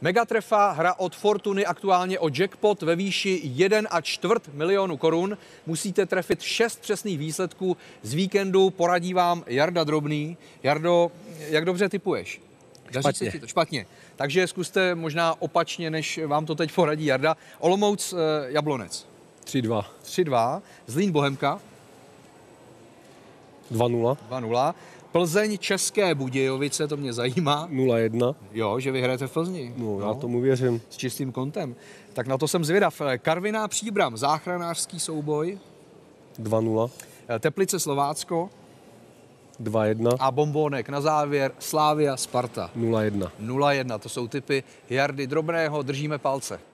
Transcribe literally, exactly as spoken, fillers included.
Megatrefa, hra od Fortuny, aktuálně o jackpot ve výši jeden a čtvrt milionu korun. Musíte trefit šest přesných výsledků z víkendu. Poradí vám Jarda Drobný. Jardo, jak dobře tipuješ? Špatně. To? Špatně. Takže zkuste možná opačně, než vám to teď poradí Jarda. Olomouc, eh, Jablonec. tři dva. tři dva. Zlín, Bohemka. dva nula. dva nula. Plzeň, České Budějovice, to mě zajímá. nula jedna. Jo, že vyhrajete v Plzni. No, já tomu věřím. S čistým kontem. Tak na to jsem zvědav. Karviná, Příbram, záchranářský souboj. dva nula. Teplice, Slovácko. dva jedna. A bombónek na závěr Slavia, Sparta. nula jedna. nula jedna. To jsou tipy Jardy Drobného. Držíme palce.